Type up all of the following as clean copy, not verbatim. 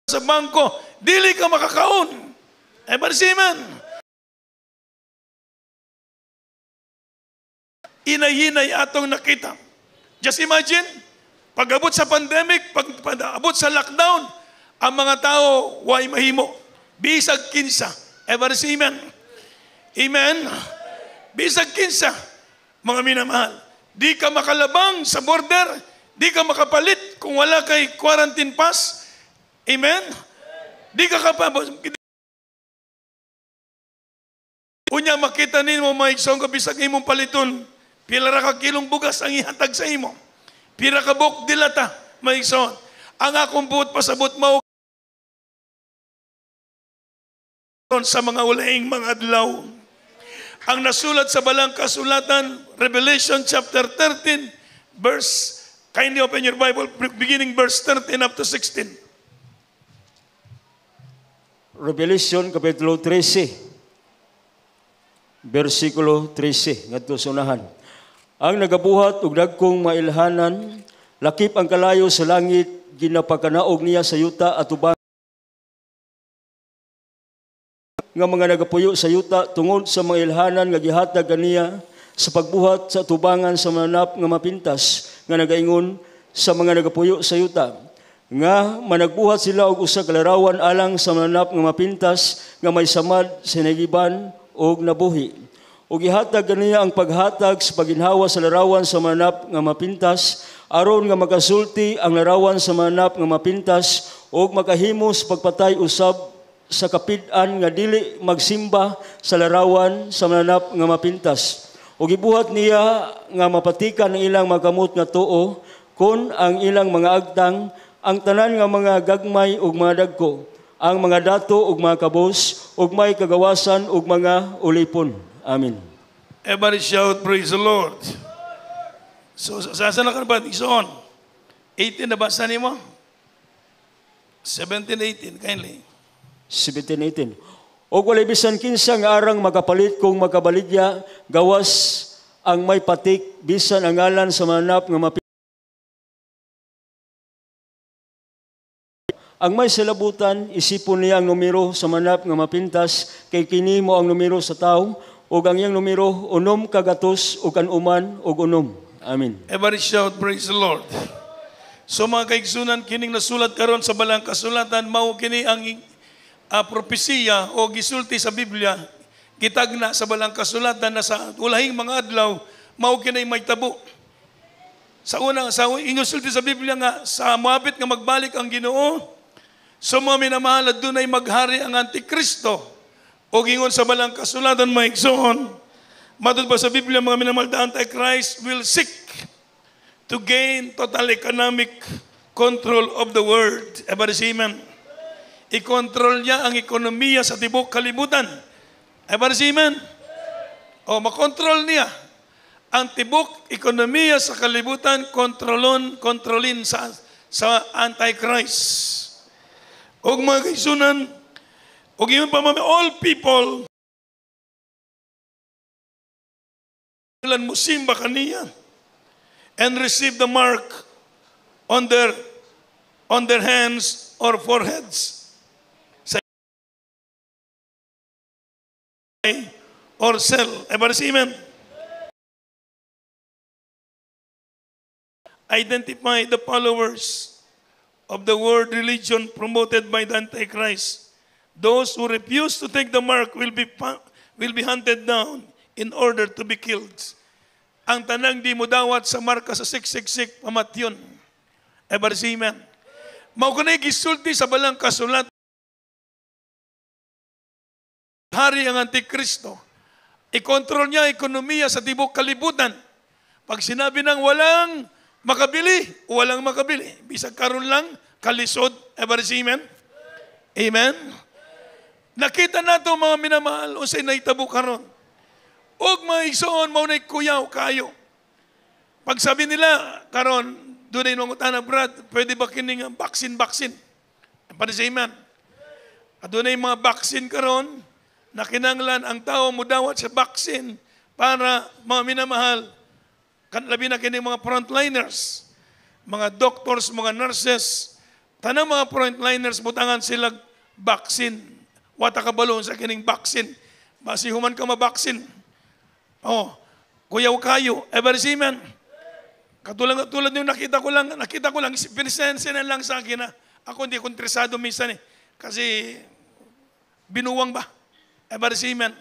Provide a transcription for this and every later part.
sa bangko, dili ka makakaon. Ebarsiman. Inay-hinay atong nakita. Just imagine, pag-abot sa pandemic, pag-abot sa lockdown, ang mga tao, way mahimo. Bisag kinsa. Ebarsiman. Amen. Bisag kinsa. Mga minamahal. Di ka makalabang sa border, di ka makapalit kung wala kay quarantine pass. Amen? Di ka unya makita nimo may isang kabisag imong paliton, pila ra ka kilong bugas ang ihatag sa imo. Pila ka buk dilata, may ison. Ang akong buot pasabot mao sa mga ulaing mga adlaw. Ang nasulat sa balang kasulatan, Revelation chapter 13, verse, kindly open your Bible, beginning verse 13 up to 16. Revelation Kapitulo 13, versikulo 13, ngadto sa unahan. Ang nagabuhat og dagkong mailhanan, lakip ang kalayo sa langit, ginapakanaog niya sa yuta at ubang nga mga nagapuyo sa yuta tungod sa mga ilhanan nga gihatag kaniya sa pagbuhat sa tubangan sa mananap nga mapintas nga nagaingon sa mga nagapuyo sa yuta. Nga managbuhat sila og usa ka larawan alang sa mananap nga mapintas nga may samad sinagiban og nabuhi. Og gihatag kaniya ang paghatag sa paginhawa sa larawan sa mananap nga mapintas aron nga makasulti ang larawan sa mananap nga mapintas og makahimo sa pagpatay usab sa kapid-an nga dili magsimba sa larawan sa mananap nga mapintas. O gibuhat niya nga mapatikan ang ilang magamot nga tuo kon ang ilang mga agtang, ang tanan nga mga gagmay ug mga dagko, ang mga dato ug mga kabos, ug may kagawasan ug mga ulipon. Amen. Everybody shout, praise the Lord. So, saan na ka ba? Ison. 18 na basa niyo mo? 17, 18, kindly. 17-18. O walay bisan kinsa nga arang makapalit kung makabaligya, gawas ang may patik, bisan ang ngalan sa mananap nga mapintas. Ang may silabutan, isipon niya ang numero sa mananap nga mapintas, kay kini mo ang numero sa tao, o ang iyang numero, unom kagatos, o kanuman, o unom. Amen. Everybody shout, praise the Lord. So mga kaigsunan, kining nasulat karon sa balang kasulatan, mao kini ang propesiya o gisulti sa Biblia, gitagna sa balang kasulatan na sa ulahing mga adlaw, mao kinay may tabo. Sa ingusulti sa Biblia nga, sa moabit nga magbalik ang Ginoo, so mga minamahal at dunay maghari ang Antikristo. O gingon sa balang kasulatan, maigsoon, matod pa sa Biblia, mga minamahal, the Antichrist will seek to gain total economic control of the world. Everybody say amen. I-control niya ang ekonomiya sa tibok kalibutan. Everybody say amen. O makontrol niya ang tibok ekonomiya sa kalibutan, kontrolin sa Antichrist. O mga kaisunan, o yun pa all people musimba kaniya and receive the mark on their hands or foreheads. Or sell. Everybody say amen. Identify the followers of the world religion promoted by the Antichrist. Those who refuse to take the mark will be hunted down in order to be killed. Ang tanang di mo dawat sa marka sa 666 pamatyon. Everybody say amen. Mao kunay gisulti sa balang kasulat. Hari ang Antikristo. I-control niya ekonomiya sa tibok kalibutan. Pag sinabi ng walang makabili, walang makabili. Bisag karon lang, kalisod. Everybody say amen? Amen? Nakita nato mga minamahal, unsay nahitabo karon. Og mga igsoon, maunay kuyaw kayo. Pag sabi nila, karon, doon ay nungutan na, Brad, pwede ba kining vaccine? Everybody say amen? At doon ay mga vaccine karon, na kinanglan ang tao mo dawat sa vaccine para mga minamahal, labi na kining mga frontliners, mga doctors, mga nurses, Tanang mga frontliners, butangan sila baksin. Wata ka balon sa kining baksin. Basi human ka mabaksin. Oh, kuyaw kayo, ever see man. Katulad yung nakita ko lang, pinisensinan lang sa akin na ako hindi ako interesado minsan eh. Kasi binuwang ba? Ever see man.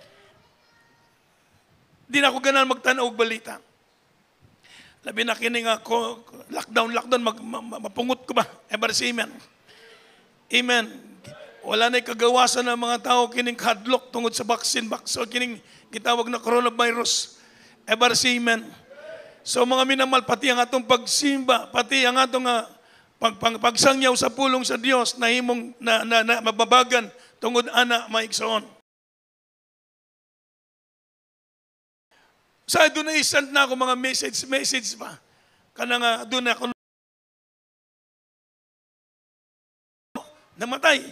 Di na ako ganun magtanaw og balita. Labi na kining ako, lockdown, mapungot ko ba? Ever see man. Amen. Wala na'y kagawasan ng mga tao kining hadlok tungod sa vaccine, so kining gitawag na coronavirus. Ever see man. So mga minamal, pati ang atong pagsimba, pati ang atong pagsangyaw sa pulong sa Dios na himong na mababagan tungod ana maigsoon. Sa doon na isend na ako mga message pa. Kanang doon na ako namatay.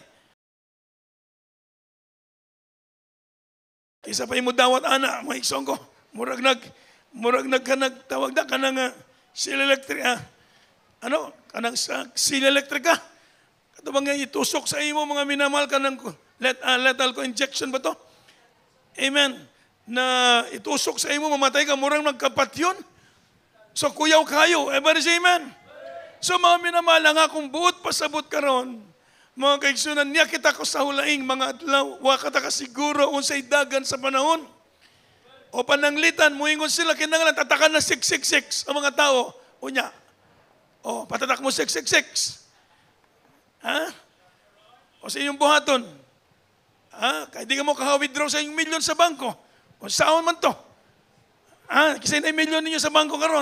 Kisa pa yung dawat ana, maigsoon ko. Murag nagtawag na kanang seal electric kanang seal electric ka. Kato bang itusok sa imo mga minamal kanang lethal ko injection ba to? Amen. Na itusok sa imo mamatay ka murang nagkapatyon. So kuyaw kayo, everybody say amen. So mga minamal ang akong buot pasabot karon. Mga kaigsunan niya kita ko sa hulaing mga adlaw, wa ka ta kasiguro unsay dagan sa panahon. O pananglitan, muingon sila, kinanglan, tatakan na 666 ang mga tao. Unya, o patatak mo 666. Ha? O sa inyong buhaton. Ha? Kaya di ka mo withdraw sa inyong milyon sa bangko. O saan man to? Ha? Kasi na milyon ninyo sa bangko karon.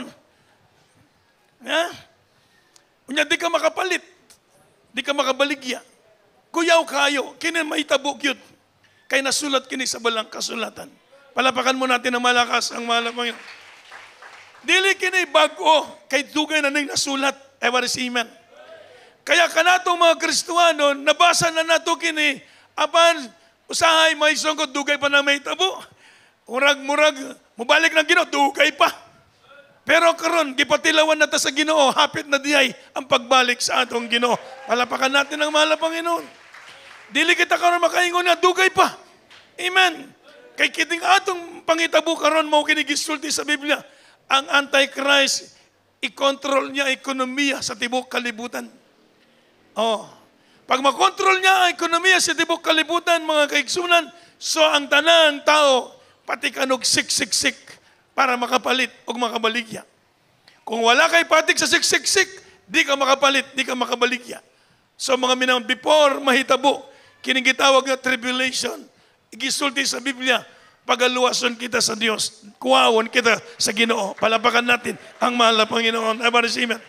Ha? Unya, di ka makapalit. Di ka makabaligya. Kuyaw kayo, kinin maitabok yun. Kaya nasulat kini sa balang kasulatan. Palapakan mo natin ng malakas ang malapang yun. Dili kini bago kay dugay na ning nasulat. Ever see man. Kaya kanatong mga Kristuhano, nabasa na nato kini, apan usahay may songkot, dugay pa na may tabo. Murag, mubalik ng Ginoo, dugay pa. Pero karon gipatilawan na ta sa Ginoo, hapit na diay ang pagbalik sa atong Ginoo. Palapakan natin ang mahal na Panginoon. Dili kita karon makaingon na dugay pa. Amen. Kay kiting atong pangitabo karon mao kini gisulti sa Biblia, ang Antichrist i-control niya ekonomiya sa tibok kalibutan. Oh. Pag makontrol niya ang ekonomiya sa tibok kalibutan, mga kaigsunan, so ang tanang tao pati kanog siksik para makapalit o makabaligya. Kung wala kay patik sa siksik, di ka makapalit, di ka makabaligya. So mga minang before mahitabo, kining gitawag na tribulation, igisulti sa Biblia, pagaluwason kita sa Dios, kuwawon kita sa Ginoo. Palapakan natin ang mahal na Panginoon. Amen.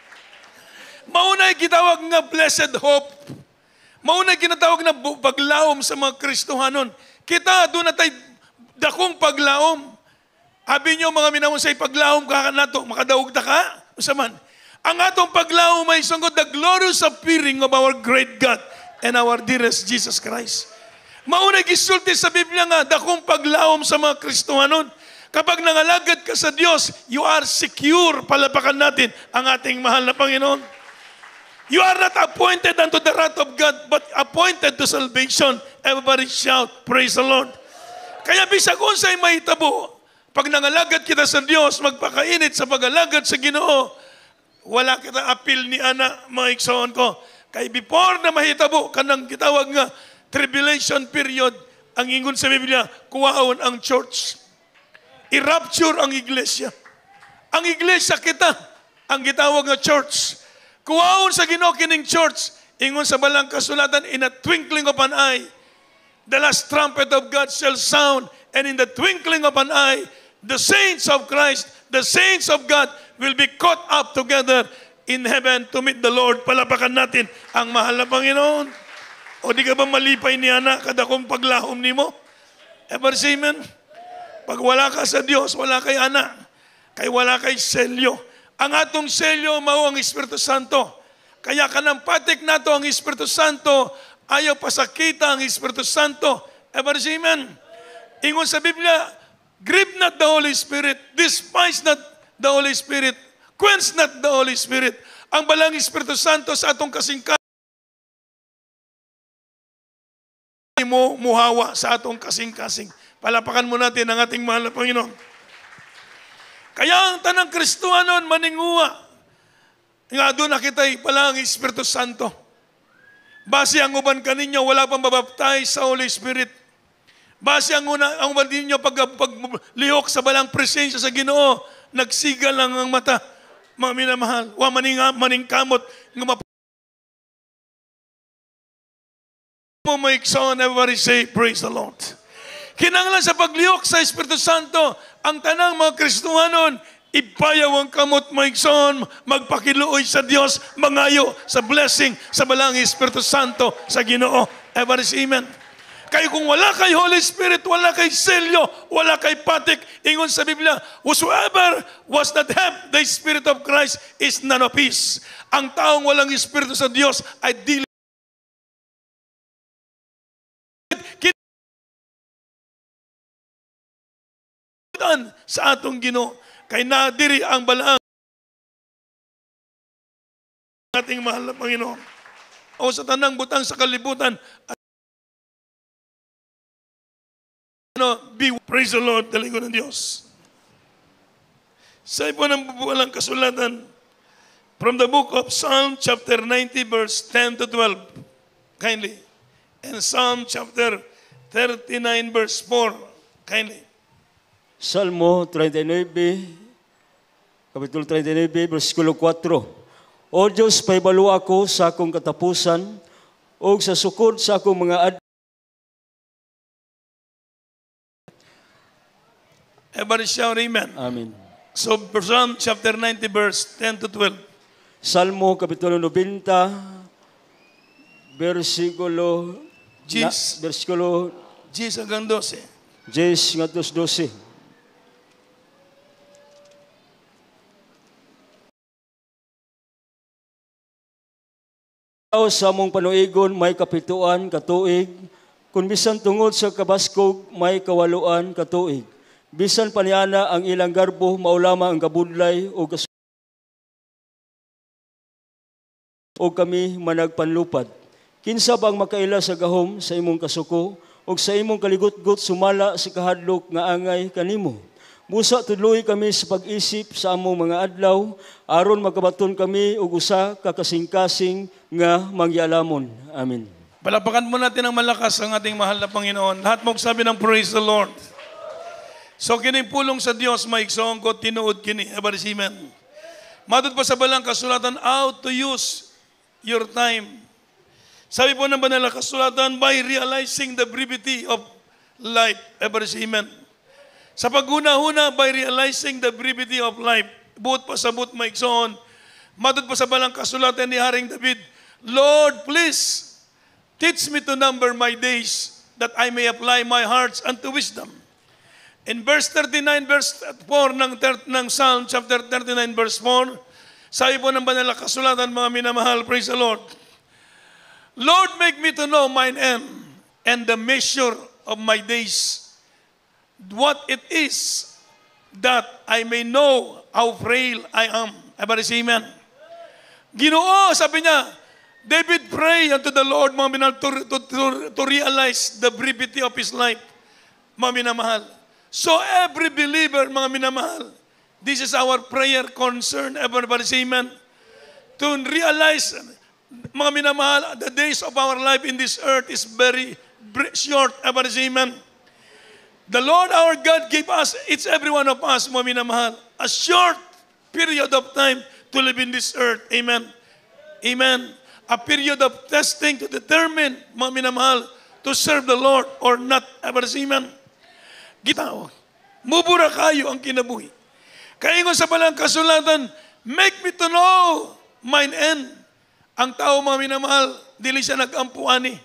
Maunay gitawag nga blessed hope. Maunay ginatawag na paglaom sa mga Kristohanon. Kita doon na tayo dakong paglaom. Habi nyo mga minamon say paglaom ka nato, makadaog ta ka? Usaman. Ang atong paglaom ay sungod the glorious appearing of our great God and our dearest Jesus Christ. Maunay gisulti sa Biblia nga, dakong paglaom sa mga Kristohanon. Kapag nangalagad ka sa Diyos, you are secure. Palapakan natin ang ating mahal na Panginoon. You are not appointed unto the wrath of God, but appointed to salvation. Everybody shout, praise the Lord. Kaya bisag unsay mahitabo, pag nangalagad kita sa Diyos, magpakainit sa pag-alagad sa Ginoo, wala kita appeal ni ana, mga igsoon ko. Kay before na mahitabo, kanang gitawag nga, tribulation period, ang ingon sa Biblia, kuwaon ang church. I-rapture ang iglesia. Ang iglesia kita, ang gitawag nga church. Kuwaon sa Ginoo kining church, ingon sa balang kasulatan, in a twinkling of an eye, the last trumpet of God shall sound, and in the twinkling of an eye, the saints of Christ, the saints of God will be caught up together in heaven to meet the Lord. Palapakan natin ang mahal na Panginoon. O di ka ba malipay ni Ana kada kong paglahom ni mo? Ever say amen? Pag wala ka sa Diyos, wala kay Ana. Kay wala kay selyo. Ang atong selyo mao ang Espiritu Santo. Kaya kanang patik nato ang Espiritu Santo, ayaw pasakita ang Espiritu Santo. Ever say amen? Ingon sa Biblia, grieve not the Holy Spirit, despise not the Holy Spirit, quench not the Holy Spirit. ang balang Espiritu Santo sa atong kasingkasing mo muhawa sa atong kasing-kasing. Palapakan mo natin ang ating mahal na Panginoon. Kaya ang tanang Kristuhanon maninguha. Nga doon nakita'y pala ang Espiritu Santo. Base ang uban kaninyo, wala pang babaptize sa Holy Spirit. Base ang uban ninyo paglihok sa balang presensya sa Ginoo, nagsigal lang ang mata. Mga minamahal, wa maningkamot, nga mo maikson, everybody say, praise the Lord. Kinanglan sa paglihok sa Espiritu Santo, ang tanang mga Kristuhanon, ipayaw ang kamot maikson, magpakiluoy sa Dios, mangayo sa blessing sa balang Espiritu Santo sa Ginoo. Everybody say amen. Kaya kung wala kay Holy Spirit, wala kay selyo, wala kay patik, ingon sa Biblia, whosoever was not have the Spirit of Christ is none of his. Ang taong walang Espiritu sa Dios ay dili sa atong Ginoo. Kay nadiri ang balang ating mahal na Panginoon. O sa tanang butang sa kalibutan, praise the Lord, dalingo ng Diyos. Sa ipo ng buwalang kasulatan, from the book of Psalm chapter 90 verse 10 to 12, kindly. And Psalm chapter 39 verse 4, kindly. Salmo 39, Kapitulo 39, versikulo 4. O Diyos, paibalo ako sa akong katapusan, o sa sukod sa akong mga Everybody shout amen. Amen. So, Psalm chapter 90, verse 10 to 12. Salmo, Kapitulo 90, versikulo 10 hanggang 12. 10 ngadto 12. Sa among panuigon may kapituan katuig, kung bisan tungod sa kabaskog may kawaluan katuig. Bisan paniana ang ilang garbo maulama ang kabudlay o kami managpanlupad. Kinsa bang makaila sa gahom sa imong kasuko o sa imong kaligot-got sumala sa kahadlok nga angay kanimo. Busa tudloy kami sa pag-isip sa among mga adlaw aron magabaton kami og usa ka kasing-kasing nga mangyalamon. Amen. Palapakan mo natin ang malakas ang ating mahal na Panginoon. Lahat mo sabi ng praise the Lord. So kining pulong sa Dios maigsoon ko tinuod kini. Everybody say amen. Matod pa sa balang kasulatan, how to use your time. Sabi po ng banal na kasulatan, by realizing the brevity of life. Everybody say amen. Sa paguna-huna, by realizing the brevity of life, buot pa sa buot maigsoon, matod pa sa balang kasulatan ni Haring David, Lord, please, teach me to number my days, that I may apply my hearts unto wisdom. In verse 39, verse 4 ng Psalm chapter 39, verse 4, sabi po ng banal na kasulatan, mga minamahal, praise the Lord, Lord, make me to know mine end and the measure of my days, what it is, that I may know how frail I am. Everybody say amen. Ginoo, sabi niya, David pray unto the Lord, mga minamahal, to realize the brevity of his life, mga minamahal. So every believer, mga minamahal, this is our prayer concern. Everybody say amen. To realize, mga minamahal, the days of our life in this earth is very short. Everybody say amen. The Lord our God gave us, each every one of us, mga minamahal, a short period of time to live in this earth. Amen. Amen. A period of testing to determine, mga minamahal, to serve the Lord or not. Everybody say amen. Gitaw, mubura kayo ang kinabuhi. Kaingon sa balang kasulatan, make me to know mine end. Ang tao, mga minamahal, dili siya nag-ampuani.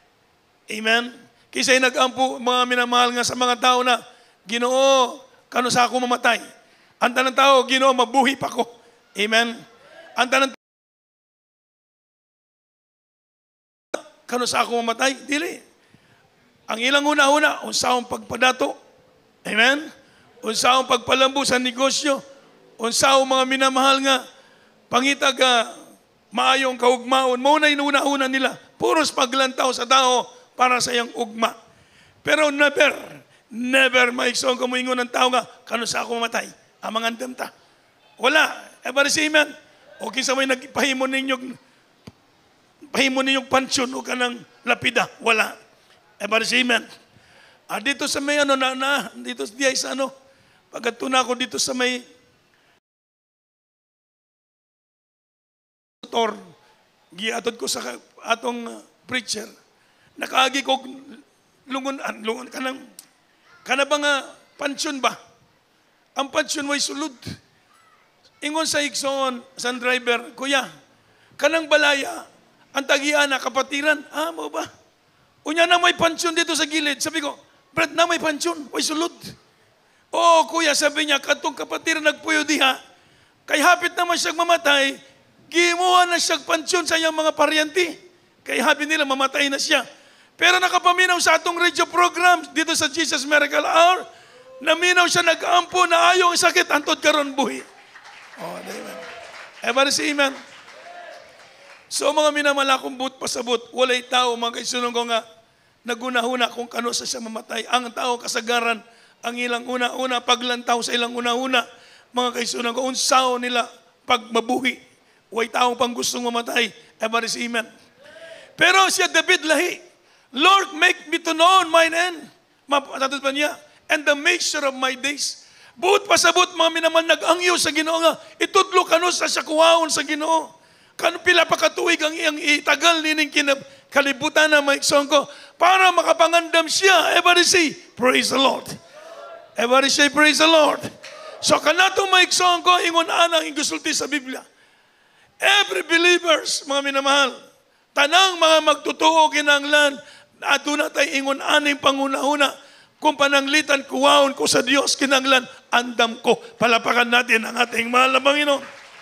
Amen. Kisa'y nag-ampu, mga minamahal nga sa mga tao na, Ginoo, kano sa ako mamatay? Ang tanang tao, Ginoo, mabuhi pa ko. Amen. Ang tanang tao, kano sa ako mamatay? Dili. Ang ilang una-una, unsahong pagpadato. Amen? Unsahong pagpalambo sa negosyo. Unsahong mga minamahal nga, pangitag maayong kaugmaon, mo na inuna-una nila, puros paglantaw sa tao para sa iyang ugma. Pero never maigsoon kamuingon ng tao nga, kano sa ako mamatay, amang andam ta. Wala. Every amen. Okay sa may nagpahimo ninyong pansyon o kanang lapida. Wala. Every amen. Dito sa may dito sa pagkatuna ko dito sa may giatod ko sa atong preacher, nakaagi ko lungon kana ba nga pansyon ba? Ang pansyon way sulod. Ingon sa igsoon, sa driver, kuya, kanang balaya, ang tagiana, kapatiran, mo ba? Unya na may pansyon dito sa gilid. Sabi ko, Brad, na may pansyon, way sulod. Oo, kuya, sabi niya, katong kapatiran nagpuyo diha, kay hapit naman siyang mamatay, gimuha na siyang pansyon sa iyang mga paryente. Kay habi nila, mamatay na siya. Pero nakapaminaw sa atong radio program dito sa Jesus Miracle Hour, naminaw siya, nag-ampo na ayaw ang sakit, antod karon buhi. Oh, amen. Ever say amen. So mga minamalakong but pasabot, walay tao, mga kaisunong ko nga, nagunahuna kung kano sa siya mamatay. Ang tao kasagaran, ang ilang una-una, paglantaw sa ilang una-una, mga kaisunong ko, unsaw nila pag mabuhi. Way tao pang gustong mamatay. Ever say amen. Pero siya David lahi, Lord, make me to know mine end. Matatod pa niya, and the measure of my days. Buot pasabot mga minaman nag-angyo sa Ginoo nga, itudlo kano sa sakuwaon sa Ginoo. Kano pila pa katuig ang iyang itagal nining kalibutan na maigsoon ko para makapangandam siya. Everybody say, praise the Lord. Everybody say, praise the Lord. So kanatong maigsoon ko, ingon anang igusulti sa Biblia. Every believers, mga minamahal, tanang mga magtutuo kinanglan, ato na tayo ingon aning panguna-una, kung pananglitan kuwaon ko sa Diyos, kinanglan, andam ko. Palapakan natin ang ating mahal na Panginoon.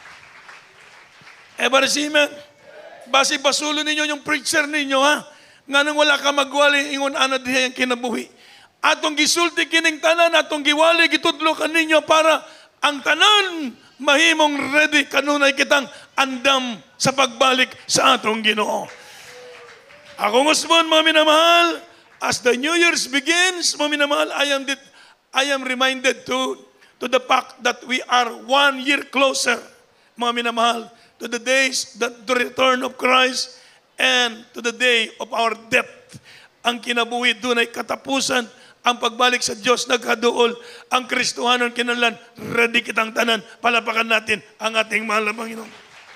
Ever see, man? Basi basulo ninyo yung preacher ninyo, ha? Nga nang wala ka magwali, ingon ana diha yung kinabuhi. Atong gisulti kining tanan, atong giwali, gitudlo ka ninyo para ang tanan mahimong ready kanunay kitang andam sa pagbalik sa atong Ginoo. Ako ngusbon, mga minamahal, as the New Year's begins, mga minamahal, I am reminded to the fact that we are 1 year closer, mga minamahal, to the days, the return of Christ, and to the day of our death. Ang kinabuhi doon ay katapusan, ang pagbalik sa Diyos nagkaduol, ang Kristohanon kinahanglan, ready kitang tanan, palapakan natin ang ating mahal na Panginoon.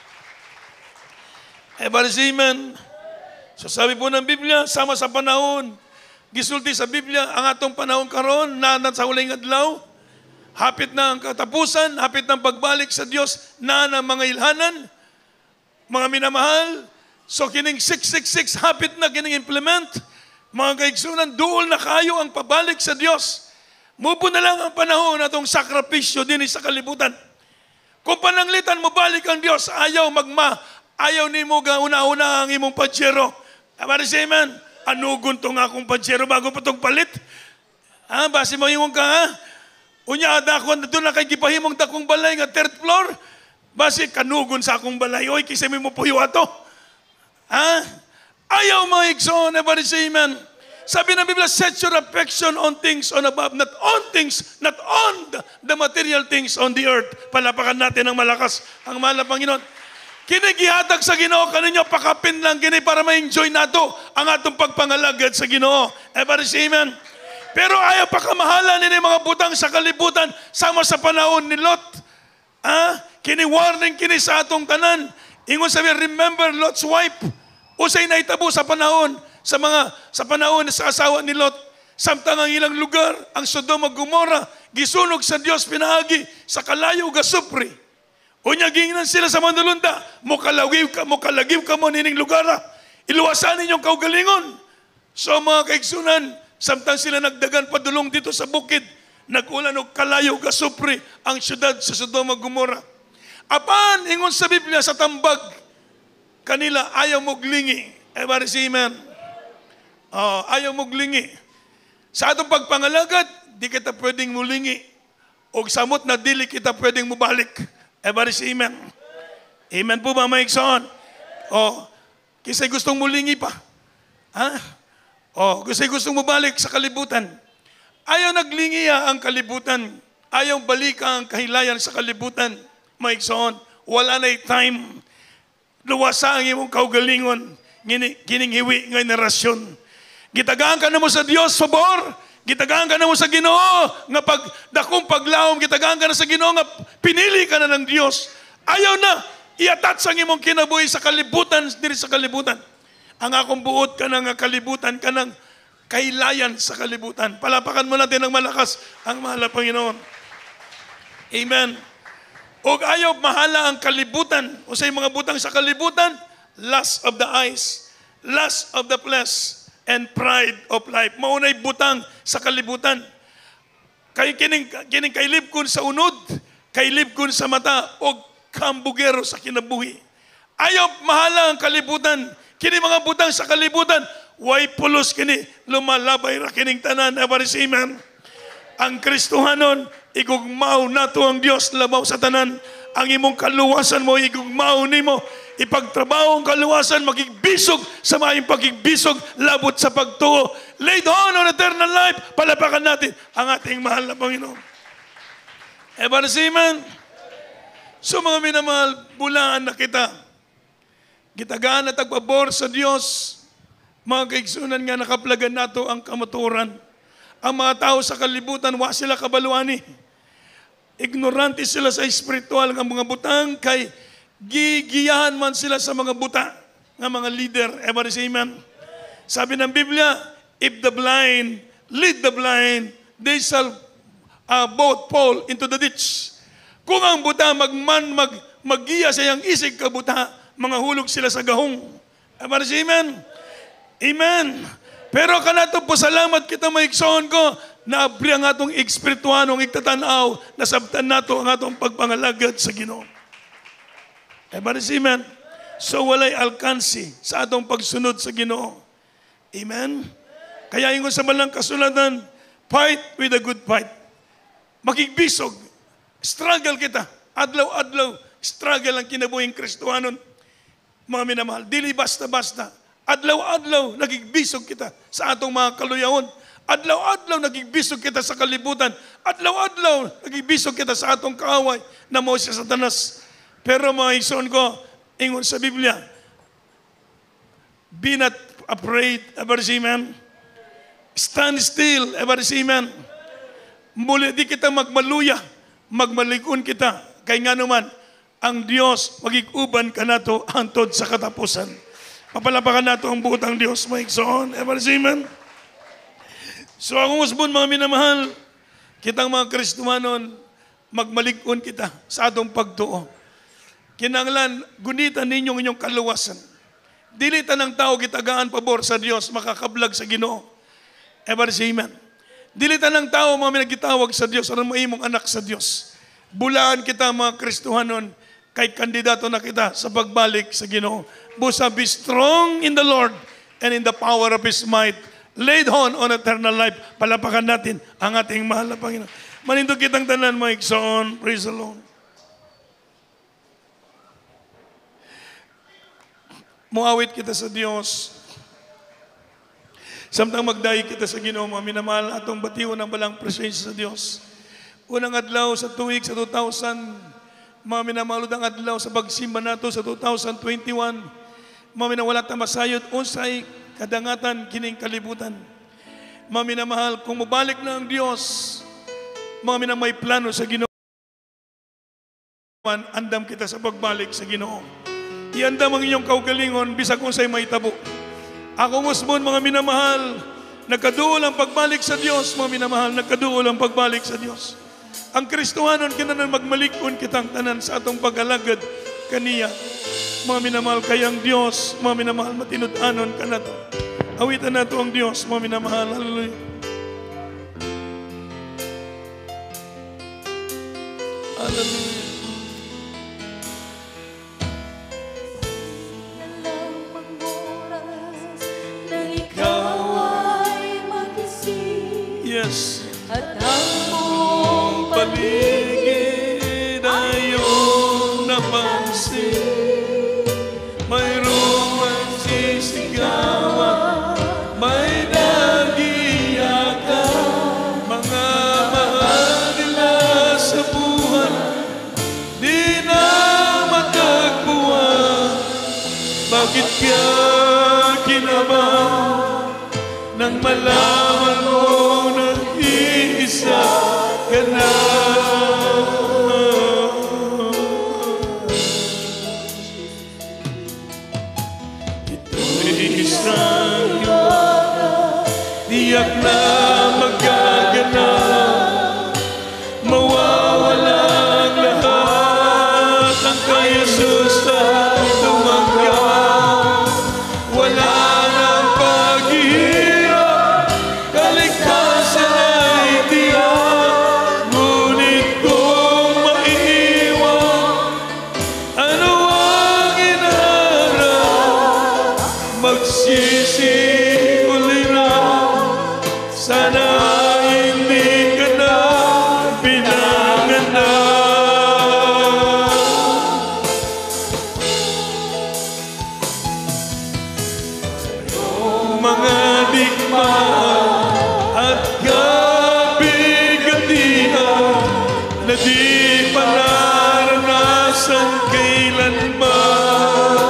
Amen. So sabi po ng Biblia, sama sa panahon, gisulti sa Biblia, ang atong panahon karon na sa huling adlaw, hapit na ang katapusan, hapit ng pagbalik sa Diyos na ng mga ilhanan, mga minamahal. So kining 666, hapit na kining implement, mga kaigsunan, duol na kayo ang pabalik sa Diyos. Mupo na lang ang panahon atong sakripisyo din sa kalibutan. Kung pananglitan mo balik ang Diyos, ayaw ni mo ga una-una ang imong padyero. Amen. Anugon to nga akong padyero bago pa itong palit. Basi mo yung ka, unya adakon, doon na kay gipahimong dakong balay nga 3rd floor. Basi kanugon sa akong balay. Oy, kisay mo puyo ato. Ayaw mo igsoon, amen. Sabi ng Biblia, set your affection on things on above, not on things, not on the material things on the earth. Palapakan natin ang malakas, ang mahal na Panginoon. Kinigihatag sa Ginoo kaninyo, pakapin lang kini para ma-enjoy nato ang atong pagpangalagad sa Ginoo. Amen. Pero ayaw pakamahalan nini mga butang sa kalibutan sama sa panahon ni Lot. Kini-warning kini sa atong tanan. Ingon sabi, remember Lot's wife. Usay na itabo sa panahon sa panahon sa asawa ni Lot. Samtang ang ilang lugar, ang Sodoma Gomora, gisunog sa Dios pinaagi sa kalayo ga supri. Unya ginginan sila sa mandulunda, mukalagiw ka mo nining lugar. Iluwasan ninyong kaugalingon. So mga kaigsunan, samtang sila nagdagan padulong dito sa bukid, nag-ulan og kalayo ga supri ang syudad sa Sodoma Gomora. Apan ingon sa Biblia sa tambag kanila ayaw moglingi. Amen. Ayaw moglingi. Sa atong pagpangalagad, di kita pwedeng mulingi. O samot na dili kita pwedeng mubalik. Amen. Amen po ba, maigsoon? O, kisa'y gustong mulingi pa. Ha? O, kisa'y gustong mabalik sa kalibutan. Ayaw naglingi ang kalibutan. Ayaw balika ang kahilayan sa kalibutan. Maigsoon, wala na'y time. Luwasa ang imong kaugalingon. Kining hiwi ng narasyon. Gitagaan ka na mo sa Dios, favor. Gitagaan ka na mo sa Ginoo. Nga dakong paglawom, gitagaan ka na sa Ginoo nga pinili ka na ng Dios. Ayaw na. Iatat sa imong kinabuhi sa kalibutan, diri sa kalibutan. Ang akong buot ka ng kalibutan, ka ng kahilayan sa kalibutan. Palapakan mo natin ng malakas ang mahal na Panginoon. Amen. O ayaw mahala ang kalibutan, o sa mga butang sa kalibutan, lust of the eyes, lust of the flesh, and pride of life. Maunay butang sa kalibutan. Kining kailib kun sa unod, kailib kun sa mata, o kambugero sa kinabuhi. Ayaw mahala ang kalibutan. Kini mga butang sa kalibutan, way pulos kini, lumalabay ra kining tanan, amen. Ang Kristohanon, igugmaw nato ang Dios labaw sa tanan. Ang imong kaluwasan mo, igugmaw nimo. Ipagtrabaho ang kaluwasan, magigbisog sa maayong pagigbisog, labot sa pagtuo. Laid on eternal life, palapakan natin ang ating mahal na Panginoon. Amen. So mga minamahal, bulaan na kita. Gitagaan na tagpabor sa Diyos. Mga kaigsunan nga nakaplagan nato ang kamaturan. Ang mga tao sa kalibutan, wa sila kabaluani. Ignorante sila sa espiritual ng mga butang, kay gigiyahan man sila sa mga buta ng mga leader. Amen. Sabi ng Biblia, if the blind lead the blind, they shall both fall into the ditch. Kung ang buta maggiya sa iyang isig ka buta, mga hulog sila sa gahong. Amen. Amen. Pero kanato po salamat kita maigsoon ko, na abri ang atong espirituanong igtatanaw, nasabtan nato ang atong pagpangalagad sa Ginoo. Amen. So walay alkansi sa atong pagsunod sa Ginoo. Amen. Kaya ingon sa balang kasulatan, fight with a good fight. Makigbisog. Struggle kita. Adlaw-adlaw, struggle ang kinabuhing Kristohanon. Mga minamahal, dili basta-basta. Adlaw-adlaw, nagigbisog kita sa atong mga kaluyahon. Adlaw-adlaw, nagigbisog kita sa kalibutan. Adlaw-adlaw, nagigbisog kita sa atong kaaway na mo si Satanas. Pero mga ison ko, ingon sa Biblia, be not afraid, amen. Stand still, amen. Muli di kita magmaluya, magmalikon kita. Kay nga naman, ang Diyos magiguban ka nato hantod sa katapusan. Papalapakan nato ang buotang Diyos, maigsoon, amen. So akong usbon mga minamahal, kitang mga Kristohanon, magmalikon kita sa atong pagtuo. Kinanglan, gunitan ninyong inyong kaluwasan. Dilitan ng tao gitagaan pabor sa Diyos, makakablag sa Ginoo. Amen. Dilitan ng tao mga minagitawag sa Diyos, ano maimong anak sa Diyos. Bulaan kita mga Kristohanon, kay kandidato na kita sa pagbalik sa Ginoo. Busa, be strong in the Lord and in the power of His might. Laid on eternal life. Palapakan natin ang ating mahal na Panginoon. Manindog kitang tanan, mga igsoon. Praise the Lord. Muawit kita sa Diyos. Samtang magdahi kita sa Ginoo, mga minamahal, atong batiwan ng balang presensya sa Diyos. Unang adlaw sa tuig sa 2000, mga minamahal, ang adlaw sa pagsimba nato sa 2021, mga minawala ta masayod, unsay kadangatan kining kalibutan. Mga minamahal, kung mabalik na ang Diyos, mga minamay plano sa Ginoo, andam kita sa pagbalik sa Ginoo. Iandam ang inyong kaugalingon, bisag kung sa'y may tabo. Akong usbon, mga minamahal, nagkaduol ang pagbalik sa Diyos, mga minamahal, nagkaduol ang pagbalik sa Diyos. Ang Kristohanon, kinanan magmalikon kitang tanan sa atong pag-alagad kaniya. Mga minamahal, kayang Diyos, mga minamahal, matinud-anon ka na to. Awitan na to ang Diyos, mga minamahal. Hallelujah. Hallelujah. Yes. At ang mong Paligid ayong napansin. nang malaman mo nag-iisa ka na. Ito'y isang iwanan, tiyak na magaganap, mawawala ang lahat ang kay Jesus ay tumanggap. Wala nang paghihirap, kaligtasan ay tiyak. Ngunit kung maiiwan, ano ang inaharap? Magsisi uli na, sana hindi ka na pinanganak. Mga digmaan at kabigatian na di pa naranasan kailanman.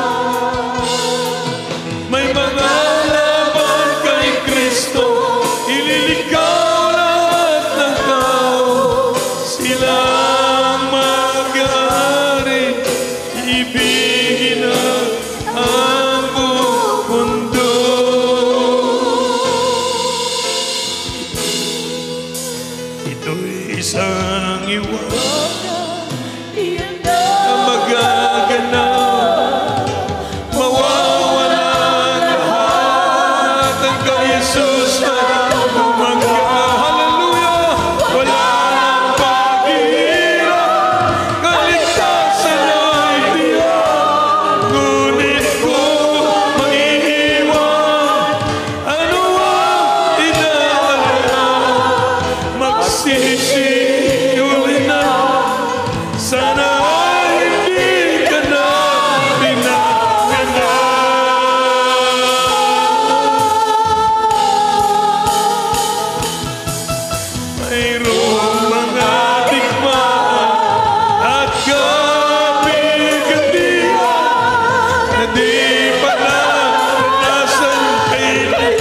May mga laban kay Kristo, ililikaw lahat ng tao. Sila ang mag-aari, ibigin ang buong mundo. Ito'y isang iwanan na magaganap, mawawala lahat ang kay Jesus na tumanggap. Hallelujah! Wala nang paghihirap, kaligtasan ay tiyak. Ngunit kung maiiwan, ano ang inaharap? Magsisi uli na, sana hindi ka na pinanganak. Mayroong mga digmaan at kabigatian na di pa naranasan kailan.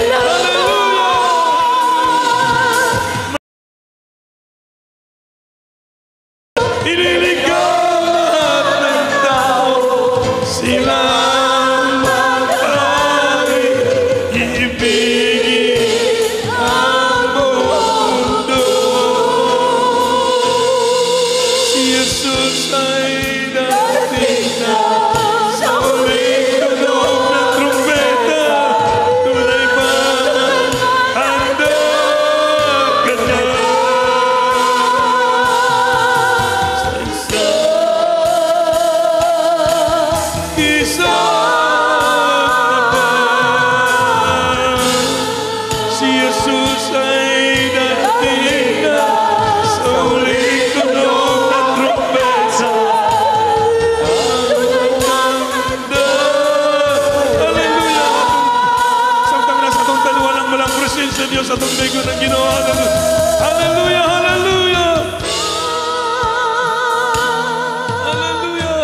Ililigaw lahat ng tao, sila ang mag-aari, iibigin ang buong mundo. Si Jesus ay darating na, sa huling tunog ng trumpeta, tunay ba handa ka na? Si Jesus ay darating na, sa huling tunog ng trumpeta. Hallelujah! Samtang nasa itong dalawa lang malang presensya Diyos at itong bigo ng ginawa. Hallelujah! Hallelujah! Hallelujah!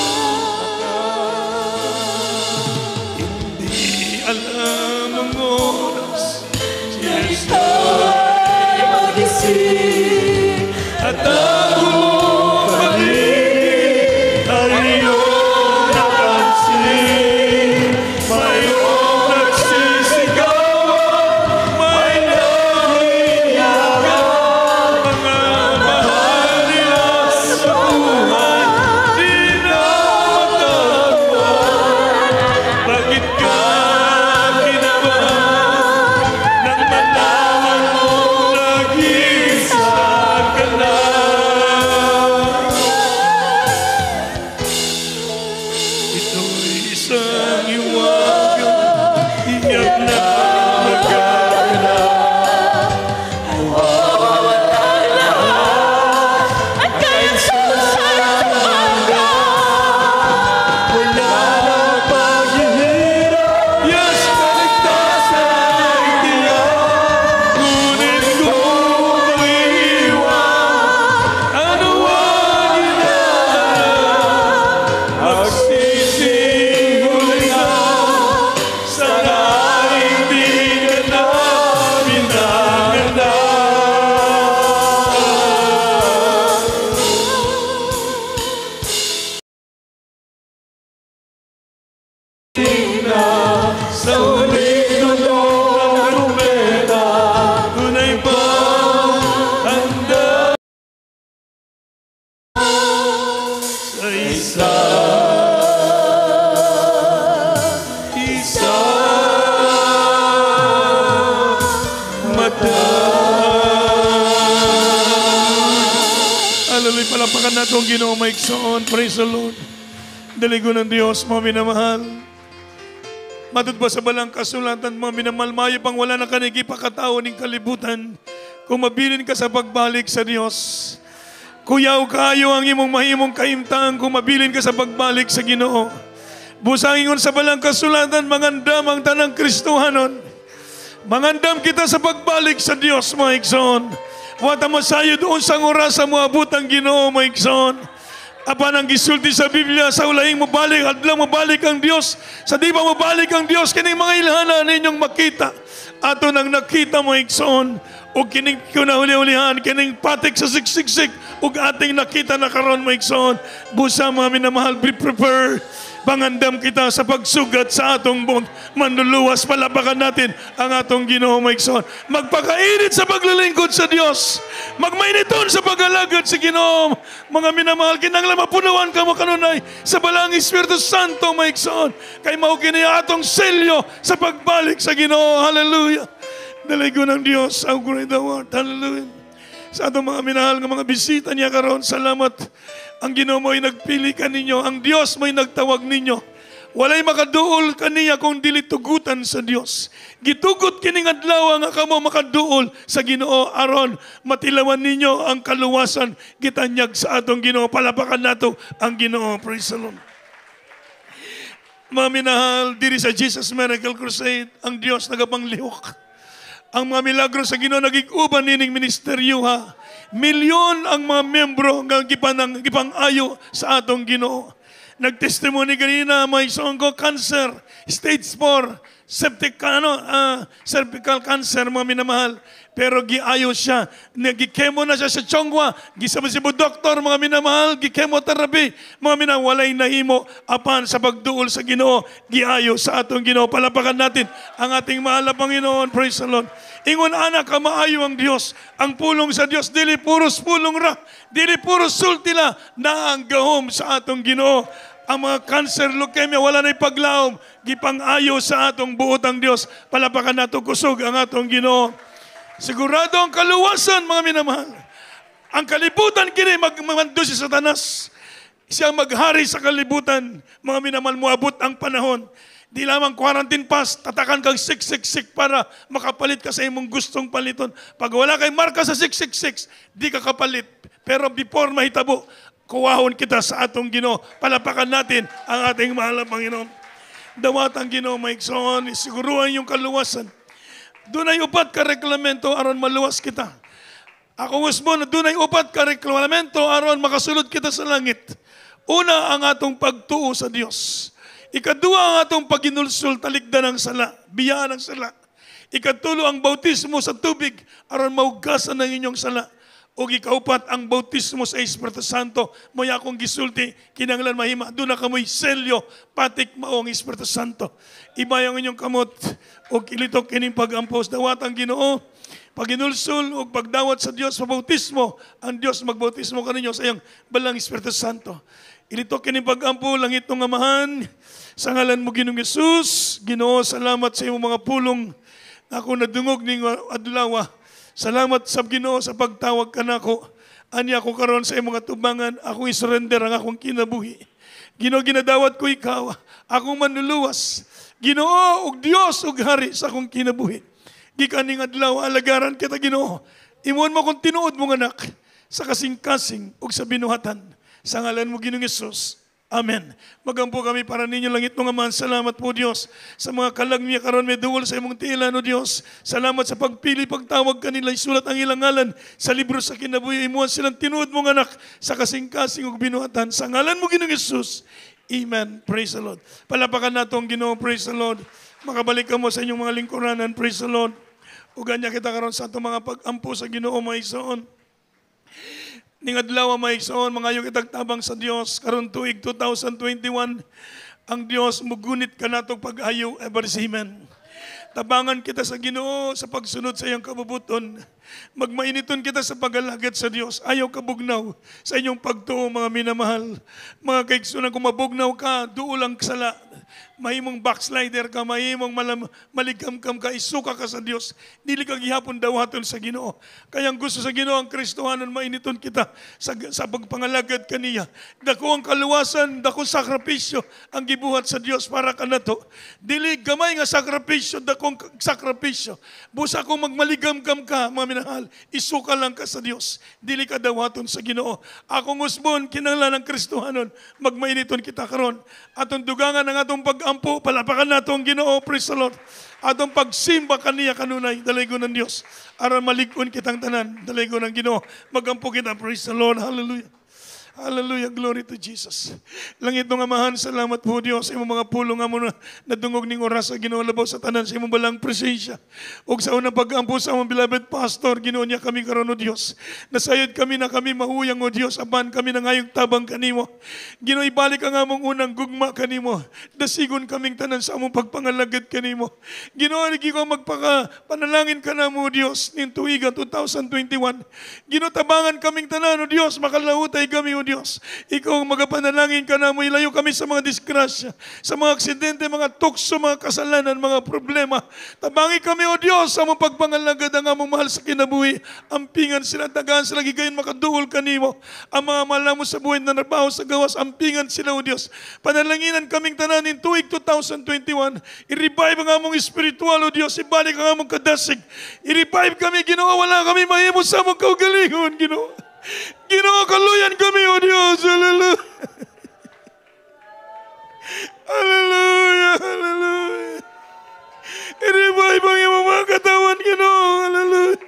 Hindi alam ang oras, si Ay magising at ako magiging ay iyong napansin. Mayroong nagsisigawan, may nangiyakan, mga Palapakan na itong Ginoo maigsoon. Praise the Lord. Daligo ng Diyos, mga minamahal. Matod ba sa balang kasulatan, mga minamahal, mayo pang wala na kanigi pakatao ng kalibutan kung mabilin ka sa pagbalik sa Diyos. Kuyaw kayo ang imong mahimong kaimtaan kung mabilin ka sa pagbalik sa Ginoo. Busangingon sa balang kasulatan, mangandam ang tanang Kristohanon. Mangandam kita sa pagbalik sa Diyos, mga igsoon. Wata masayo doon sa oras sa moabot ang Ginoo, mga igsoon. Apan ang gisulti sa Biblia, sa ulaing mabalik, adlaw mabalik ang Diyos. Sa di ba mabalik ang Diyos, kining mga ilhana ninyong makita. Ato nang nakita, mga igsoon. O kining kunahuli-hulihan, kining patik sa siksiksik, o ating nakita na karon, mga igsoon. Busa, mga minamahal, be prepared. Pangandam kita sa pagsugat sa atong manluluwas. Palapakan natin ang atong Ginoo, maigsoon. Magpakainit sa paglilingkod sa Diyos. Magmainiton sa pag-alagad sa Ginoo. Mga minamahal, kinanglan mapunuan ka mo kanunay sa balang Espiritu Santo, maigsoon. Kay maukini atong selyo sa pagbalik sa Ginoo. Hallelujah. Daligo ng Diyos. Ang great award. Hallelujah. Sa atong mga minahal ng mga bisita niya karon, salamat. Ang Ginoo mo'y nagpili kaninyo, ang Diyos mo'y nagtawag ninyo. Walay makaduol kaniya kung dili tugutan sa Dios. Gitugot kining adlaw nga kamo makaduol sa Ginoo aron matilawan ninyo ang kaluwasan gitanyag sa atong Ginoo. Palapakan nato ang Ginoo. Praise the Lord. Mga minahal, diri sa Jesus Miracle Crusade, ang Dios nagapanglihok. Ang mga milagro sa Ginoo nagig-uban nining ministeryo ha. Milyon ang mga membro nga gipang-ayo sa atong Ginoo. Nagtestimony kanina, may songko cancer, stage 4, cervical cancer, mga minamahal. Pero giayo siya. Gikemo na siya sa Chongwa. Gisama si doktor, mga minamahal. Gikemotherapy. Mga minamahal, walay nahimo apan sa pagduol sa Ginoo. Giayo sa atong Ginoo. Palapakan natin ang ating mahal na Panginoon. Praise the Lord. Ingon anak, kamaayo ang Diyos. Ang pulong sa Diyos, dili puros pulong ra. Dili puros sultila na ang gahom sa atong Ginoo. Ang mga cancer, leukemia, wala na'y paglaom. Gipang-ayo sa atong buot ang Diyos. Palapakan nato kusog ang atong Ginoo. Sigurado ang kaluwasan, mga minamahal. Ang kalibutan kini magmando si Satanas. Siya maghari sa kalibutan, mga minamahal, moabot ang panahon. Di lamang quarantine pass, tatakan kang 666 para makapalit ka sa imong gustong paliton. Pag wala kay marka sa 666, di ka kapalit. Pero before mahitabo, kuwahon kita sa atong Ginoo. Palapakan natin ang ating mahal na Panginoon. Dawat ang Ginoo, maigsoon, isiguruhan yung kaluwasan. Doon ay upat ka reklamento aron maluwas kita. Ako usbo na doon ay upat ka reklamento aron makasulod kita sa langit. Una ang atong pagtuo sa Dios. Ikadua ang atong paginulsul talikdan ng sala, biyaan ng sala. Ikatulo ang bautismo sa tubig aron maugasan ng inyong sala. O ikaupat ang bautismo sa Espiritu Santo. Moya akong gisulti, kinanglan mahima. Doon na kamoy selyo, patik maong Espiritu Santo. Iba yung inyong kamot o kilitok kining pag-ampos. Dawat ang Ginoo, paginulsul o pagdawat sa Diyos sa bautismo. Ang Diyos magbautismo kaninyo sa iyong balang Espiritu Santo. Ilitok kining pag-ampo, langit ng amahan. Sa ngalan mo Ginoong Yesus, Ginoo, salamat sa iyong mga pulong. Ako nadungog ning adlaw. Salamat sa Ginoo sa pagtawag ka nako. Ani ako karon sa imong mga tubangan, akong isurrender ang akong kinabuhi. Ginoo, ginadawat ko ikaw, akong manluluwas. Ginoo ug Dios ug hari sa akong kinabuhi. Gikaning adlaw alagaran kita Ginoo. Imon mo kung tinuod mong anak sa kasing-kasing ug sa binuhatan. Sa ngalan mo Ginoong Yesus. Amen. Magampo kami para ninyo langit ng Ama. Salamat po Diyos sa mga kalag niya karon may duwal sa imong tila no Diyos. Salamat sa pagpili, pagtawag kanila, isulat ang ilang ngalan sa libro sa kinabuhi. Imuhan silang tinuod mong anak sa kasing-kasing ug binuhatan. Sa ngalan mo Ginoong Yesus. Amen. Praise the Lord. Palapakan nato ang Ginoo. Praise the Lord. Makabalik ka mo sa inyong mga lingkuranan. Praise the Lord. Ugan niya kita karon sa atong mga pag-ampo sa Ginoo maisoon. Ning adlaw maisoon mga yung itagtabang sa Dios karon tuig 2021 ang Dios mugunit kanatong pag-ayo ever amen. Tabangan kita sa Ginoo sa pagsunod sa iyang kabubuton. Magmainiton kita sa pag-alagad sa Dios. Ayaw kabugnaw sa inyong pagtuo mga minamahal. Mga kaigsunan kung mabugnaw ka, duol ang sala. mahimong backslider ka, mahimong maligkamkam ka, isuka ka sa Dios. Dili ka gihapon dawaton sa Ginoo. Kaya ang gusto sa Ginoo ang Kristohanon mainiton kita sa pagpangalagad kaniya. Dako ang kaluwasan, dako sakripisyo ang gibuhat sa Dios para kanato. Dili gamay nga sakripisyo, dakong sakripisyo. Busa kung magmaligamkam ka, mga minahal, isuka lang ka sa Dios. Dili ka dawaton sa Ginoo. Akong usbon kinahanglan ng Kristohanon magmainiton kita karon. Atong dugangan ang atong pag-ampo, palapakan nato ang Ginoo, praise the Lord. Atong pagsimba kaniya kanunay, dalago ng Dios. Aron malig-on kitang tanan, dalago ng Ginoo. Magampo kita, praise the Lord, hallelujah. Hallelujah, glory to Jesus. Langit ng Amahan, salamat po Diyos sa imong mga pulong nga mo na nadungog ning oras sa Ginoo labaw sa tanan sa imong balang presensya. Ug sa unang pag-ampo sa among beloved pastor, Ginoo niya kami karon o Dios. Nasayod kami na kami mahuyang o Dios, aban kami na ngayong tabang kanimo. Ginoo, ibalik ang among unang gugma kanimo. Dasigon kaming tanan sa among pagpangalagad kanimo. Ginoo, lagi ko panalangin ka na mo Dios ning tuiga 2021. Ginoo, tabangan kaming tanan o Dios, makalahutay kami o Diyos. Ikaw ang magapanalangin ka na mo, ilayo kami sa mga disgrasya, sa mga aksidente, mga tukso, mga kasalanan, mga problema. Tabangi kami o Diyos sa mga pagpangalagad ang among mahal sa kinabuhi. Ampingan sila, tagaan sila, gigayon makaduol kanimo. Ang mga mahal mo sa buhay na nabaho sa gawas, ampingan sila o Diyos. Panalanginan kaming tananin tuig 2021. I-revive ang among espiritual o Diyos. Ibalik ang among kadasig. I-revive kami, Ginoo, wala kami mahimo sa among kaugalingon, Ginoo. Ginoo, kaluyan kami, O Diyos. Hallelujah. Hallelujah. Hallelujah. I-revive ang iyong mga katawan, Ginoo. Hallelujah.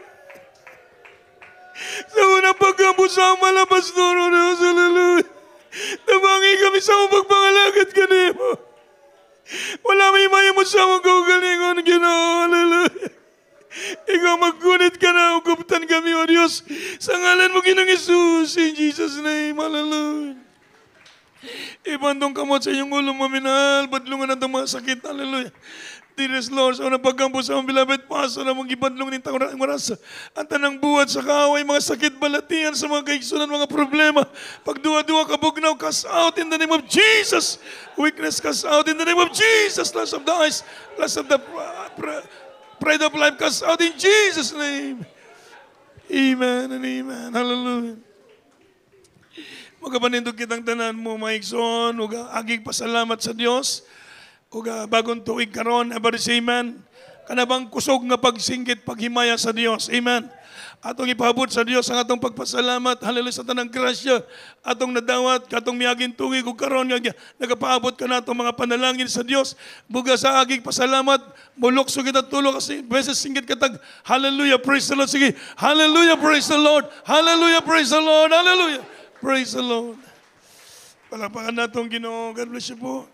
Sa unang pagkambot sa ang malabas doon, O Diyos. Hallelujah. Tabangi kami sa mong pagpangalagad kanimo. Wala may mahimo sa mong kaugalingon, Ginoo. Hallelujah. Ikaw maggunit ka na, uguptan kami, O Diyos, sa ngalan mo, Ginoong Jesus, in Jesus' name, hallelujah. Ibandong kamot sa iyong ulo, maminahal, badlungan na itong mga sakit, hallelujah. Dearest Lord, sa unang pagkampo sa mga beloved pastor na mong ibadlong ng taong marasa, ang tanang buhat sa kaaway, mga sakit, balatian, sa mga kaigsunan, mga problema, pagduwa-duwa, kabugnaw, cast out in the name of Jesus. Weakness, cast out in the name of Jesus. Lust of the eyes, lust of the pride of life, cast out in Jesus' name. Amen and amen. Hallelujah. Magapanindog kitang tanan mo, maigsoon, ug aging pasalamat sa Dios. Ug bagong tuig karon, everybody say amen. Kanabang kusog nga pagsinggit, paghimaya sa Dios. Amen. Atong ipaabot sa Dios ang atong pagpasalamat, hallelujah, sa tanang grasya, atong nadawat, atong miyaging tuig, ug karon nga nagapaabot ka na atong mga panalangin sa Dios. Buga sa aging pasalamat, mulokso kita tulo kasi beses singgit katag, hallelujah, praise the Lord. Sige, hallelujah, praise the Lord. Hallelujah, praise the Lord. Hallelujah, praise the Lord. Palakpakan natong Ginoo. God bless you po.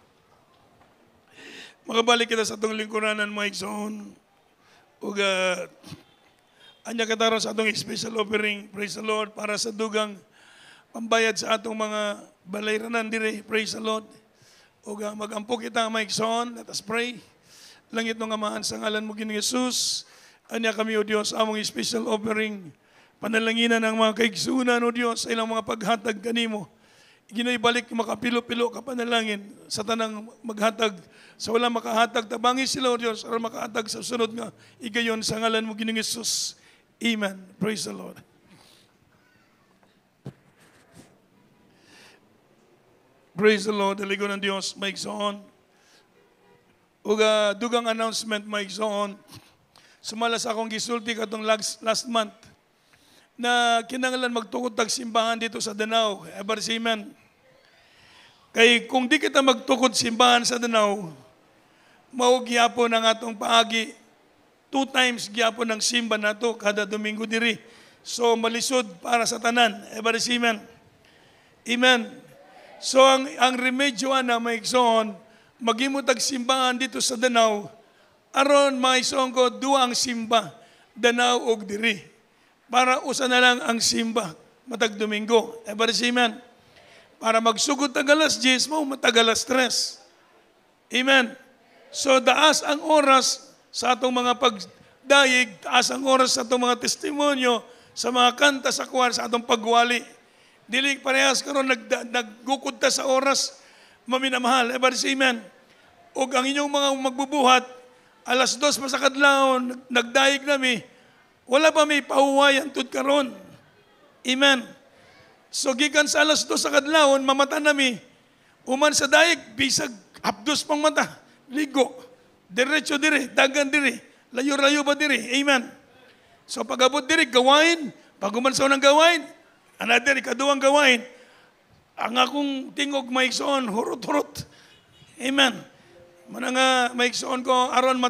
Makabalik kita sa atong lingkuranan, Mike Zone. Ug anya kataron sa atong special offering, praise the Lord, para sa dugang pambayad sa atong mga balayranan dire, praise the Lord. O magampo kita, Mike Son, let us pray. Langit ng Amahan sa ngalan mo, Ginoong Jesus, anya kami, O Diyos, among special offering, panalanginan ng mga kaigsunan, O Diyos, sa ilang mga paghatag kanimo. Gino'y-balik makapilo-pilo ka panalangin sa tanang maghatag, sa walang makahatag, tabangi sila, O Diyos, o makahatag sa sunod nga, igayon sa ngalan mo, Ginoong Jesus. Amen. Praise the Lord. Praise the Lord. Daligo ng Diyos, Mike Zon. Uga dugang announcement, Mike Zon. Sumalas akong gisulti katong last month na kinanglan magtukod tag simbahan dito sa Danau. Ever say amen. Kay kung di kita magtukod simbahan sa Danau, mao gyapon ang atong paagi. 2 times gyapon ng simba nato kada Domingo diri. So malisod para sa tanan. Ever say amen. Amen. So ang remedyo ana maigsoon, magimutag simbahan dito sa Danau. Aron maigsoon ko duwa ang simba, Danau og diri. Para usa na lang ang simba matag Domingo. Ever say amen. Para magsugod tag alas 10 mo matag alas 3. Amen. So daas ang oras sa atong mga pagdayig, taas ang oras sa atong mga testimonyo, sa mga kanta sa kwar, sa atong pagwali. Dili parehas karon naggukod ta sa oras, maminamahal. Ever say amen. o ang inyong mga magbubuhat, alas 2 pa sa kadlaw, nagdaig nami, wala pa may pahuwayan tud karon. Amen. So gikan sa alas 2 sa kadlaw, mamata nami, uman sa daig, bisag hapdos pang mata, ligo, diretso dire, dagan dire, layo-layo ba dire. Amen. So pag-abot dire, gawain, pag umansaw ng gawain, another, ikaduwang gawain, ang akong tingog maigsoon, hurot-hurot. Amen. Mana nga maigsoon ko, aron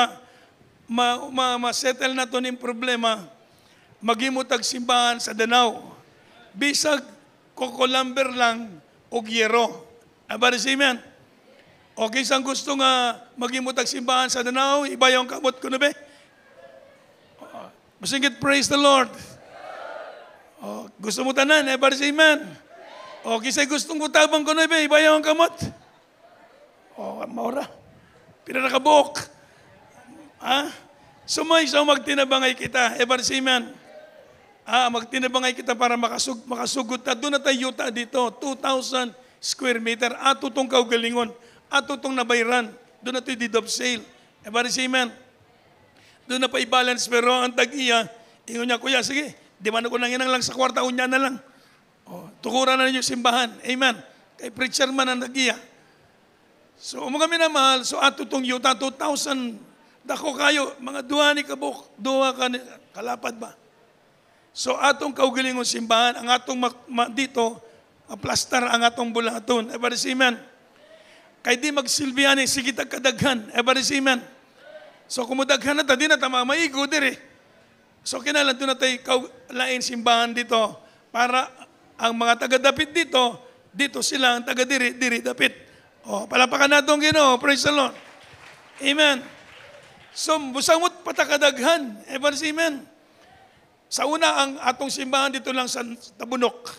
ma-settle na to ning problema, magimutag simbahan sa Danau. Bisag kokolamber lang o gyero. Abaris, amen. Okay, sang gusto nga magimutag simbahan sa Danau, iba yung kamot ko na be. Masingit, praise the Lord. Gusto mo tanan, abaris, amen. Okay, say gustong kutabang ko na be, iba yung kamot. Maura. Pinarakabuok. So magtinabangay kita. Ever say man. Magtinabangay kita para makasugod ta. Doon na tayo yuta dito. 2,000 square meter. Ato tong kaugalingon. Ato tong nabayran. Doon na tayo deed of sale. Ever say man. Doon na pa i-balance. Pero ang tag-iya, ingon niya, kuya, sige, di man ako nanginang lang sa kwarta, unya na lang. Tukuran na ninyo simbahan. Amen. Kay preacher man ang tag-iya. So, kami na mahal, so ato itong yuta, 2,000, dako kayo, mga duha ni kabuk, duha ka kalapad ba? So, atong kaugalingon simbahan, ang atong dito, plastar ang atong bulaton. Every amen. Kay di magsilbihan eh, sige kadaghan. Every amen. So, kumudaghan na ta, di na ta maigo dire. So, kinalan doon na tayo lain simbahan dito para ang mga taga-dapit dito sila ang taga-diri dapit. Palapakan natong Ginoo. Praise the Lord. Amen. So, busamot patakadaghan. Ever amen. Sa una, ang atong simbahan dito lang sa Tabunok.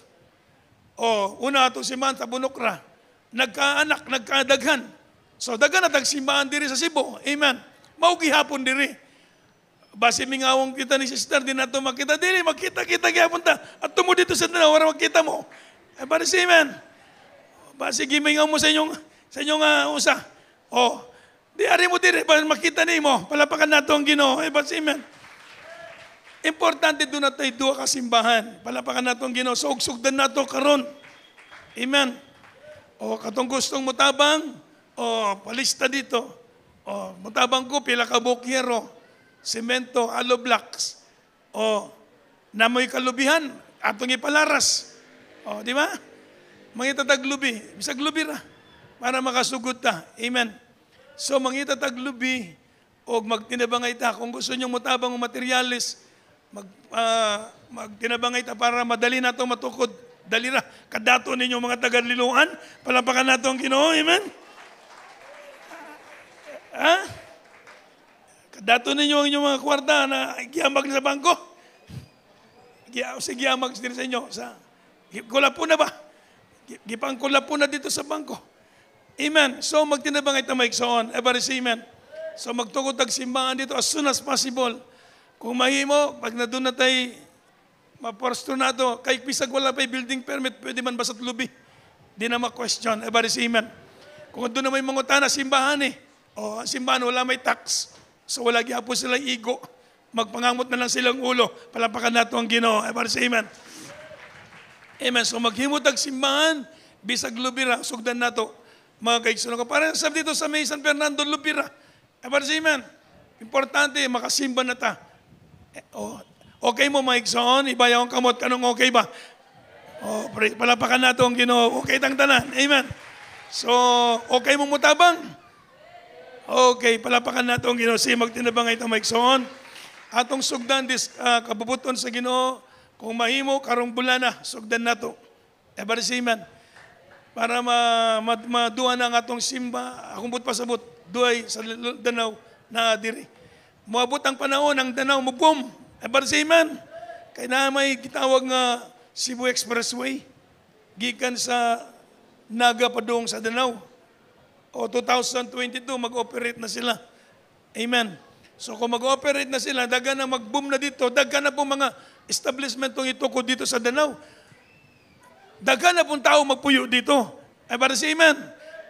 Una atong simbahan, Tabunok ra. Nagkaanak, nagkadaghan. So, daghan na tagsimbahan diri sa Cebu. Amen. Maugi hapon diri. Basi mingawong kita ni sister, di na ito makita diri. Magkita-kita gyapon ta. At tumo dito sa Danau, wala magkita mo. Ever amen. Basi gimingaw mo sa inyong usa. Di ari mo dire, para makita ni mo, palapakan nato ang Ginoo. Amen. Importante doon na tayo duha ka simbahan. Palapakan nato ang Ginoo. So, sugdan nato karon. Amen. Katong gustong mutabang, palista dito. Mutabang ko, pila ka bukyero, semento, hollow blocks. Namoy kalubihan, atong ipalaras. Di ba? Mangita taglubi, bisag lubi ra para makasugod ta. Amen. So mangita taglubi o magtinabangay ta kung gusto niyo mutabang o materialis, magtinabangay ta para madali nato matukod. Dali ra kadato ninyo mga taga-Liloan, palapakan nato ang Ginoo. Amen. Kadato ninyo ang inyong mga kwarta na giyamag sa bangko. Giyamag sa inyo sa kula po na ba? Gipangkula po na dito sa bangko. Amen. So magtinabang ito maigsoon. Ever amen. So magtukod tag simbahan dito as soon as possible. Kung mahimo, pag na doon na tayo maporsto na ito, kahit pisag wala pa building permit, pwede man basat lubi. Di na ma-question. Ever amen. Kung doon na may mangutana, simbahan simbahan wala may tax. So wala gihapon silang igo. Magpangamot na lang silang ulo. Palapakan nato ang Ginoo. Ever amen. Amen. So maghimutag simbahan, bisag lubira, sugdan nato. Mga kaigsunan ko. Parang sabi dito sa may San Fernando, lubira. Amen. Importante, makasimba na ta. Okay mo, mga igsoon, ibayaw ang kamot, kanong okay ba? Palapakan nato ang Ginoo. Okay tang tanan. Amen. So, okay mo mutabang? Okay, palapakan nato ang Ginoo. Sige, magtinabang ito, mga igsoon. Atong sugdan, kabubuton sa Ginoo, kung mahimo, karong bulan na, sugdan nato. Ever amen. Para maduha na ang atong simba, akong but pasabot, duay sa Danau na diri. Moabot ang panahon, ang Danau mubom. Ever amen. Kaya na may gitawag nga Cebu Expressway, gikan sa Naga padung sa Danau. 2022, mag-operate na sila. Amen. So kung mag-operate na sila, daga na mag-boom na dito, daga na po mga establishment itong itukod dito sa Danau. Daga na pong tao magpuyo dito. Ay para si amen.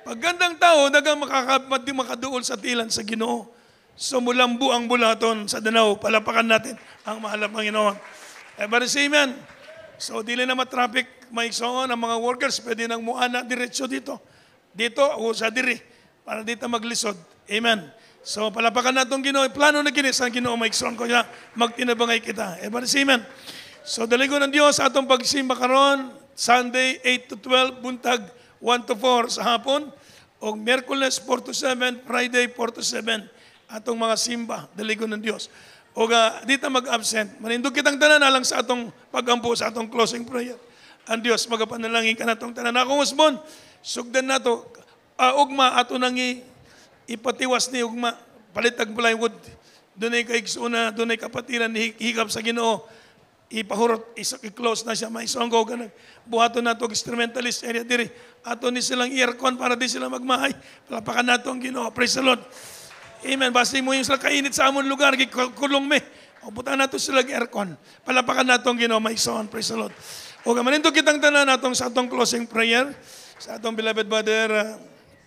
Paggandang tao, dagang makaduol sa tilan sa Ginoo. So mulang buang bulaton sa danaw, palapakan natin ang mahal na Panginoon. Everybody say amen. So dili na matraffic, maigsoon ang mga workers, pwede nang muana diretso dito. Dito o sa diri, para dito maglisod. Amen. So palapakan natong Ginoo, plano na ginis ang Ginoo, maigsoon ko niya, magtinabangay kita. Everybody say amen. So daligon ng Dios sa atong pagsimba karon, Sunday 8 to 12, buntag 1 to 4 sa hapon, o Miyerkules 4 to 7, Friday 4 to 7, atong mga simba, daligon ng Dios. O dito mag-absent, manindog kitang tanan alang sa atong pagampo, sa atong closing prayer. Ang Dios, magapanalangin ka na itong tanan. Akong usbon, sugdan na ito, ugma, ato nang ipatiwas ni ugma, palitag plywood, dunay kaigsoon dunay kapatiran, hikap sa Ginoo, ipahurot, i-close na siya, may songgo ka na. Buhato na ito, instrumentalist area diri. Ato ni silang aircon para di sila magmahay. Palapakan na ito ang Ginoo. Praise the Lord. Amen. Basta mo yung sila kainit sa amon lugar, kulong me. O buta na ito sila aircon. Palapakan na ito ang Ginoo. May son. Praise the Lord. O maninto kitang tanan natong sa atong closing prayer. Sa atong beloved brother,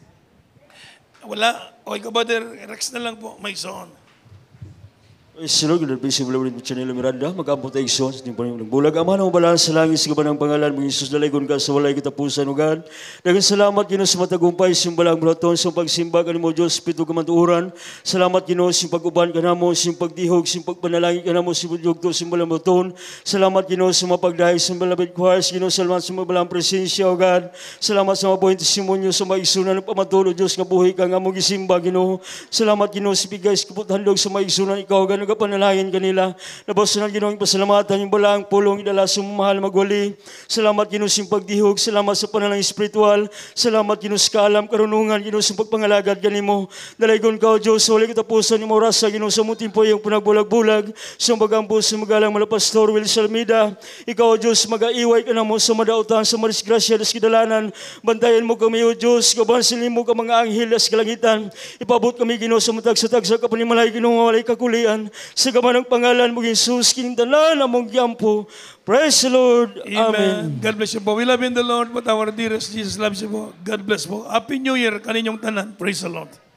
wala. O ikaw brother, Rex na lang po. May son. Sunod, pinagpisi mo lang Chanelo Miranda, mag-ampot ay igsoon sa timpang bulag. Ama na mabalaan sa langit, sa gaban ng pangalan mo, Jesus, dalagon ka sa walay kitapusan, o God. Dagang salamat, Ginoo, sa matagumpay, simbalang mulaton, sa pagsimba ka mo, Diyos, pito kamantuuran. Salamat, Ginoo, sa pag-uban ka na mo, sa pagdihog, sa pagpanalangin ka na mo, sa pagyugto, sa simbalang mulaton. Salamat, Ginoo, sa mapagdahay, sa malabit choirs, Ginoo, salamat sa mabalang presensya, o God. Salamat sa mabuhay testimonyo, sa maigsunan ng pamatulo, Diyos, nga buhay ka nga mong isimba, Ginoo. Salamat, Ginoo, sa bigay, sa kaputhandog, sa maigsunan, ikaw, God, panalangin kanila. Nabasan ang Ginoong pasalamatan, yung balaang pulong, idala sa mahal magwali. Salamat Ginoo sa pagdihog, salamat sa panalangin spiritual, salamat Ginoo sa kaalam, karunungan, Ginoo sa pagpangalagad kanimo. Dalaygon ka, O Diyos, sa wali katapusan yung orasa, Ginoo sa mutimpo yung panagbulag-bulag, sa bagampo sa magalang mala Pastor Will Salmida. Ikaw, O Diyos, mag-aiway ka na mo sa madautan, sa marisgrasya, das kidalanan. Bantayan mo kami, O Diyos, kabansilin mo ka mga anghel, das kalangitan. Ipabot kami, Ginoo, sa matag-satag sa kapanimalay, Ginoo, walay kakulian. Sa gaman ng pangalan mo, Jesus, kintanan among yampo. Praise the Lord. Amen. God bless you po. We love you in the Lord, but our dearest Jesus loves you po. God bless po. Happy New Year kaninyong tanan. Praise the Lord.